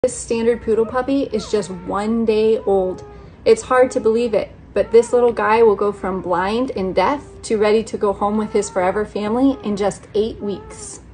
This standard poodle puppy is just 1 day old. It's hard to believe it, but this little guy will go from blind and deaf to ready to go home with his forever family in just 8 weeks.